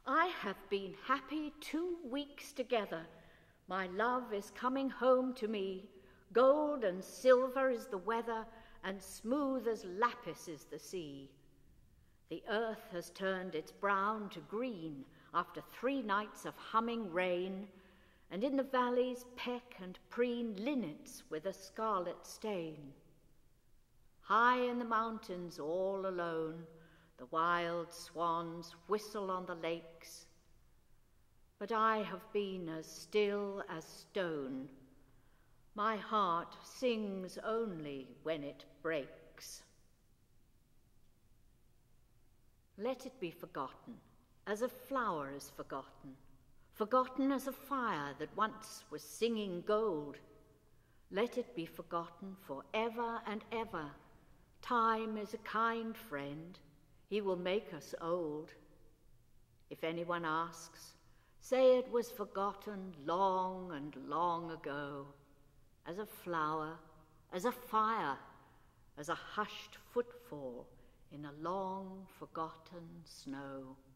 I have been happy 2 weeks together. My love is coming home to me. Gold and silver is the weather, and smooth as lapis is the sea. The earth has turned its brown to green after 3 nights of humming rain, and in the valleys peck and preen linnets with a scarlet stain. High in the mountains all alone, the wild swans whistle on the lakes, but I have been as still as stone. My heart sings only when it breaks. Let it be forgotten, as a flower is forgotten, forgotten as a fire that once was singing gold. Let it be forgotten for ever and ever. Time is a kind friend. He will make us old. If anyone asks, say it was forgotten long and long ago, as a flower, as a fire, as a hushed footfall in a long forgotten snow.